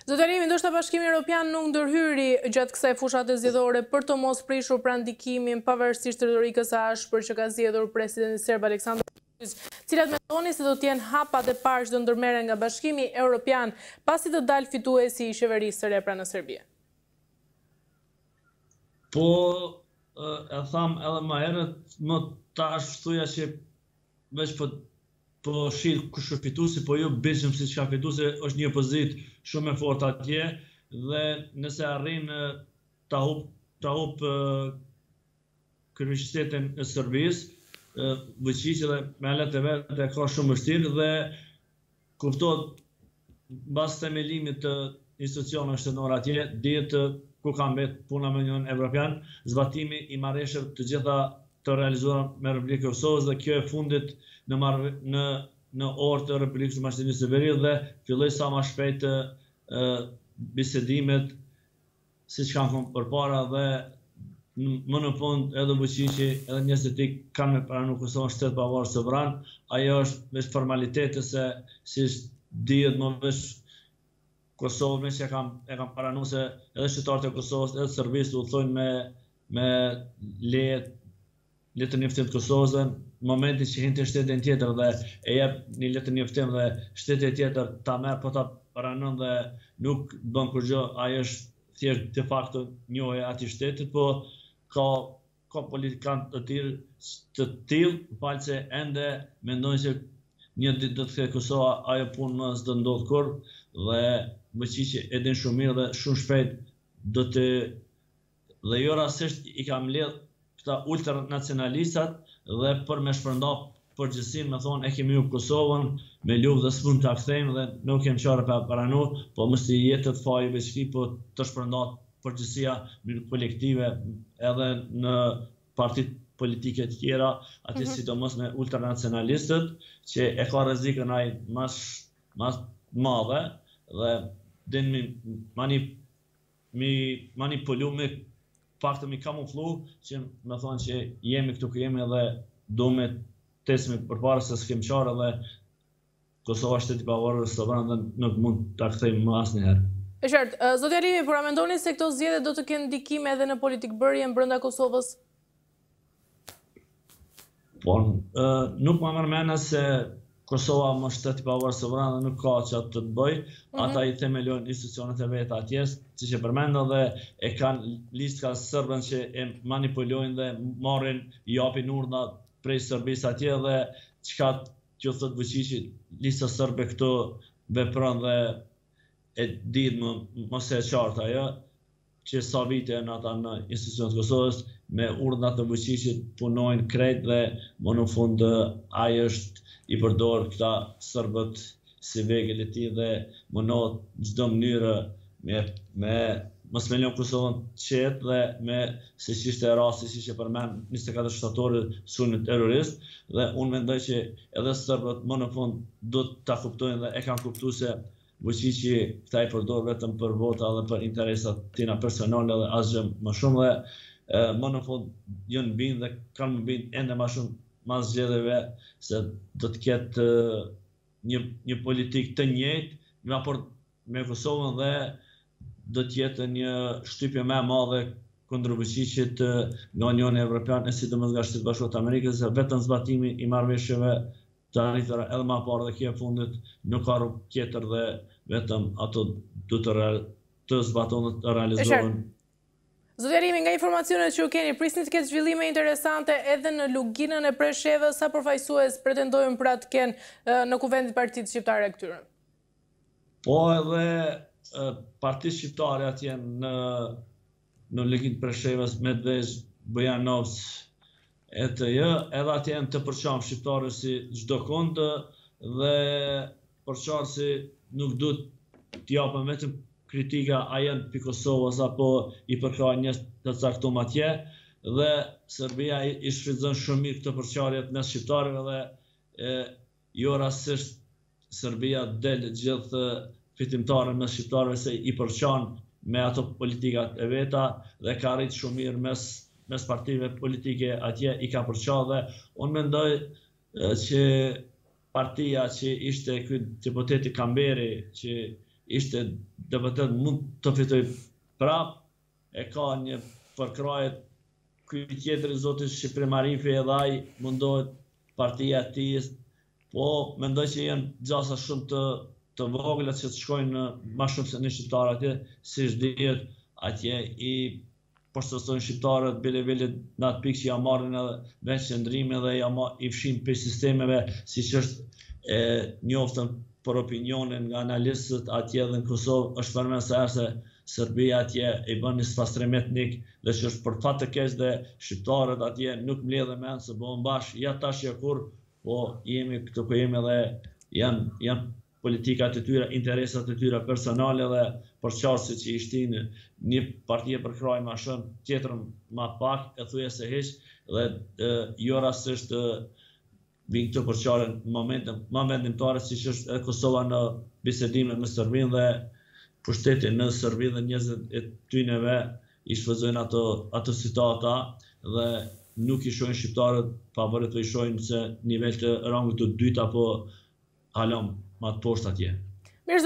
Zotërim, ndoshta Bashkimi Evropian nuk ndërhyri gjatë kësaj fushate zgjedhore për të mos prishur prandikimin pavarësisht retorikës së ashpër që ka zgjedhur presidenti serb Aleksandar Vučić. Cilat mendoni se do të jenë hapat e parë që do ndërmerren nga Bashkimi Evropian pasi të dalë fituesi i qeverisë së re pra në Serbi? Po, e tham edhe më herët, më tash thuja që veç po shih kush është fituesi, po jo besim se çka fituesi është një opozitë shumë e fortë atje dhe nëse arrin ta hup kryeministrin e Serbisë, Vučić dhe me alet e vetë ka shumë vështirë dhe kuptohet mbas themelimit të institucioneve shtetërore atje, dihet ku ka mbet puna me Unionin Evropian, zbatimi i marrëveshjeve të gjitha të realizuara me Republikën e Kosovës dhe kjo e fundit në orë të Republikës së Maqedonisë së Veriut dhe filloi sa më shpejt bisedimet siç kanë qenë përpara dhe më në fund edhe Vučići edhe njerëzit e tij kanë me pranuar Kosovën shtet pavarur sovran. Ajo është veç formalitete se siç dihet më veç Kosovë që e kam pranuar se edhe qytetarët e Kosovës edhe Serbisë u thonë me letër njoftim të Kosovës dhe në momentin që hinte shtetin tjetër dhe e jep një letër njoftim dhe shteti tjetër ta merr po ta pranon dhe nuk bën kurrë, ajo është thjesht de facto njohja e atij shtetit, po ka politikanë të tillë, falë se ende mendojnë se një ditë do të kthejë Kosova, ajo punë më s'do ndodh kurrë dhe Vučići e din shumë mirë dhe shumë shpejt do të dhe jo rastisht i ka mbledh këta ultranacionalistat dhe për me shpërnda përgjithësinë me thonë e kemi hub Kosovën me luftë dhe s'mund ta kthejmë dhe nuk kemi çfarë pa pranu, po mos i jetë të fajë veçki, po të shpërndat përgjithësia në kolektive edhe në partitë politike të tjera, aty sidomos me ultranacionalistët që e ka rrezikën ai mas madhe dhe din mi manipulu me faktë mi kamuflu që me thonë që jemi këtu ku jemi dhe do me tesmi përpara se s'kem qarë dhe Kosova shteti pavarur sovran dhe nuk mund ta kthejmë më asnjëherë. E qartë, zoti Arimi, por a mendoni se këto zgjedhje do të kenë ndikim edhe në politikbërjen brenda Kosovës? Po, nuk më merr mend se Kosova më shteti pavarur sovran dhe nuk ka çfarë të bëj, ata i themelojnë institucionet e veta atje, siç e përmendën dhe e kanë listë serbën që e manipulojnë dhe marrin i japin urdhra prej Serbisë atje dhe çka që thot Vučići, lista serbe këtu vepron dhe e dihet mos e qartë ajo që sa vite janë ata në institucionet e Kosovës me urdhrat të Vučićit punojnë krejt dhe më në fund ai është i përdor këta serbët si vegël e tij dhe mënohet çdo mënyrë me mos me lënë Kosovën qetë dhe me se që ishte rasti siç e përmend 24 shtatori sulmi terrorist dhe unë mendoj që edhe serbët më në fund do ta kuptojnë dhe e kanë kuptuar se Vučići këta i përdor vetëm për vota dhe për interesat tina personale dhe asgjë më shumë dhe më në fund janë bind dhe kanë bind ende më shumë mas zgjedhjeve se do të ketë një politikë të njëjtë në raport me Kosovën dhe do të jetë një shtypje më e madhe kundër Vučićit nga Unioni Evropian e sidomos nga Shtetet Bashkuara të Amerikës, vetëm zbatimi i marrëveshjeve të arritura edhe më parë dhe kjo e fundit nuk ka rrugë tjetër dhe vetëm ato do të zbatohen të realizohen. Zoti Arimi, nga informacionet që u keni, prisni të ketë zhvillime interesante edhe në luginën e Preshevës, sa përfaqësues pretendojnë pra të kenë në kuvendit partitë shqiptare këtyre? Po edhe partitë shqiptare atje në luginë të Preshevës, Medvesh, Bujanovc, edhe atje janë të përçarë shqiptarë si çdo kund dhe përçarë si nuk duhet t'i japën vetëm kritika a janë për Kosovës apo i përka njës të caktum atje dhe Serbia i shfrytëzon shumë mirë këtë përçarjet mes shqiptarëve dhe jo rastisht Serbia del gjithë fitimtare mes shqiptarëve se i përçan me ato politikat e veta dhe ka arrit shumë mirë mes partive politike atje i ka përçarë dhe unë mendoj që partia që ishte ky deputeti Kamberi që ishte dhe vërtet mund të fitoj prap, e ka një përkraje ky tjetër i zotit Shqipëri Marifi edhe ai mundohet partia e tij, po mendoj që janë gjasa shumë të vogla që të shkojnë më shumë se një shqiptar atje, siç dihet atje i poshtosojnë shqiptarët bile në atë pikë që ja marrin edhe veç qëndrime dhe i fshin për sistemeve, siç është njoftën për opinionin nga analistët atje dhe në Kosovë, është përmend se herë se Serbia atje i bën një spastrim etnik dhe që është për fat të keq dhe shqiptarët atje nuk mbledhen mend se bëhen bashkë, ja tash ja kur, po jemi këtu ku jemi dhe janë politikat e tyre, interesat e tyre personale dhe përqarësi që i shtin një parti e përkraj ma shumë, tjetër ma pak, e thuje se hiq, dhe jo rastisht vinë këtë përqarë në ma vendimtare si që është Kosova në bisedime me Serbin dhe pushtetin në Serbin dhe njerëzit e tyneve i shfëzojnë ato situata dhe nuk i shojnë shqiptarët favorit, i shojnë se nivel të rangut të dytë apo halom ma të poshtë atje.